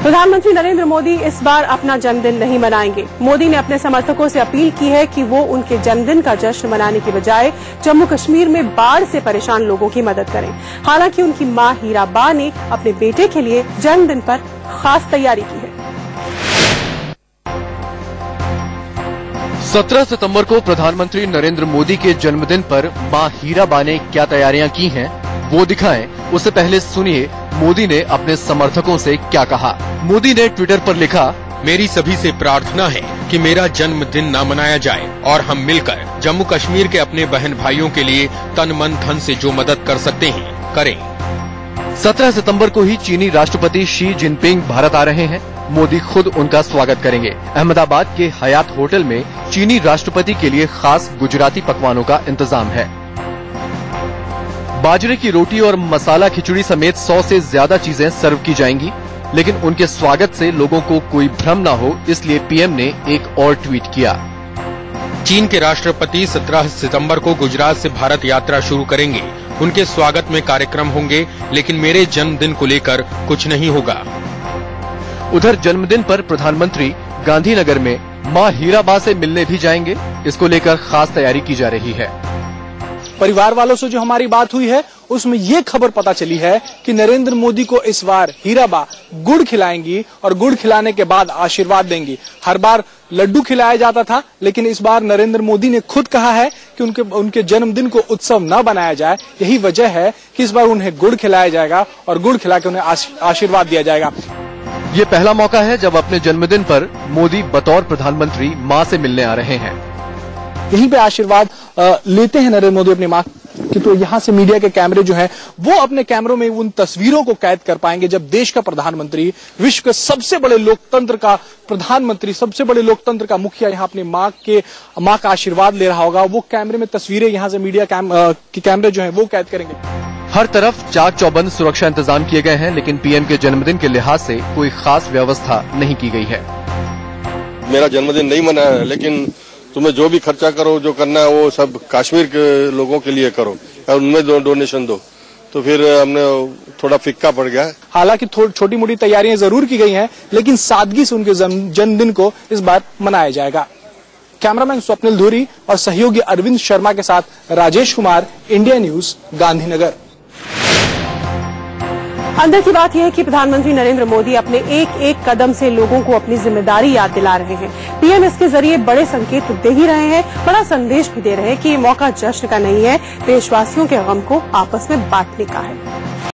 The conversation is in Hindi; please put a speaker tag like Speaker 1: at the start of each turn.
Speaker 1: प्रधानमंत्री नरेंद्र मोदी इस बार अपना जन्मदिन नहीं मनाएंगे। मोदी ने अपने समर्थकों से अपील की है कि वो उनके जन्मदिन का जश्न मनाने की बजाय जम्मू कश्मीर में बाढ़ से परेशान लोगों की मदद करें। हालांकि उनकी मां हीराबा ने अपने बेटे के लिए जन्मदिन पर खास तैयारी की है।
Speaker 2: 17 सितंबर को प्रधानमंत्री नरेंद्र मोदी के जन्मदिन पर मां हीराबा ने क्या तैयारियां की हैं, वो दिखाएं। उससे पहले सुनिए मोदी ने अपने समर्थकों से क्या कहा। मोदी ने ट्विटर पर लिखा,
Speaker 3: मेरी सभी से प्रार्थना है कि मेरा जन्मदिन न मनाया जाए और हम मिलकर जम्मू कश्मीर के अपने बहन भाइयों के लिए तन मन धन से जो मदद कर सकते हैं करें।
Speaker 2: 17 सितंबर को ही चीनी राष्ट्रपति शी जिनपिंग भारत आ रहे हैं। मोदी खुद उनका स्वागत करेंगे। अहमदाबाद के हयात होटल में चीनी राष्ट्रपति के लिए खास गुजराती पकवानों का इंतजाम है। बाजरे की रोटी और मसाला खिचड़ी समेत 100 से ज्यादा चीजें सर्व की जाएंगी। लेकिन उनके स्वागत से लोगों को कोई भ्रम न हो, इसलिए पीएम ने एक और ट्वीट किया।
Speaker 3: चीन के राष्ट्रपति 17 सितंबर को गुजरात से भारत यात्रा शुरू करेंगे। उनके स्वागत में कार्यक्रम होंगे, लेकिन मेरे जन्मदिन को लेकर कुछ नहीं होगा।
Speaker 2: उधर जन्मदिन पर प्रधानमंत्री गांधीनगर में मां हीराबा से मिलने भी जाएंगे। इसको लेकर खास तैयारी की जा रही है।
Speaker 4: परिवार वालों से जो हमारी बात हुई है उसमें ये खबर पता चली है कि नरेंद्र मोदी को इस बार हीराबा गुड़ खिलाएंगी और गुड़ खिलाने के बाद आशीर्वाद देंगी। हर बार लड्डू खिलाया जाता था, लेकिन इस बार नरेंद्र मोदी ने खुद कहा है कि उनके जन्मदिन को उत्सव न बनाया जाए। यही वजह है कि इस बार उन्हें गुड़ खिलाया जाएगा और गुड़ खिला के उन्हें आशीर्वाद दिया जाएगा।
Speaker 2: ये पहला मौका है जब अपने जन्मदिन पर मोदी बतौर प्रधानमंत्री मां से मिलने आ रहे हैं।
Speaker 4: यहीं पे आशीर्वाद लेते हैं नरेंद्र मोदी अपनी मां की। तो यहाँ से मीडिया के कैमरे जो हैं वो अपने कैमरों में उन तस्वीरों को कैद कर पाएंगे जब देश का प्रधानमंत्री, विश्व के सबसे बड़े लोकतंत्र का प्रधानमंत्री, सबसे बड़े लोकतंत्र का मुखिया यहाँ अपनी मां का आशीर्वाद ले रहा होगा। वो कैमरे में तस्वीरें यहाँ से मीडिया के कैमरे जो है वो कैद करेंगे।
Speaker 2: हर तरफ चाक चौबंद सुरक्षा इंतजाम किए गए हैं, लेकिन पीएम के जन्मदिन के लिहाज से कोई खास व्यवस्था नहीं की गई है।
Speaker 5: मेरा जन्मदिन नहीं मनाया है, लेकिन तुम्हें जो भी खर्चा करो, जो करना है वो सब कश्मीर के लोगों के लिए करो और उनमें डोनेशन दो। तो फिर हमने थोड़ा फिक्का पड़ गया।
Speaker 4: हालांकि छोटी मोटी तैयारियां जरूर की गई हैं, लेकिन सादगी से उनके जन्मदिन को इस बार मनाया जाएगा। कैमरामैन स्वप्निल धूरी और सहयोगी अरविंद शर्मा के साथ राजेश कुमार, इंडिया न्यूज, गांधीनगर।
Speaker 1: अंदर की बात यह है कि प्रधानमंत्री नरेंद्र मोदी अपने एक एक कदम से लोगों को अपनी जिम्मेदारी याद दिला रहे हैं। पीएम इसके जरिए बड़े संकेत दे ही रहे हैं, बड़ा संदेश भी दे रहे हैं कि ये मौका जश्न का नहीं है, देशवासियों के गम को आपस में बांटने का है।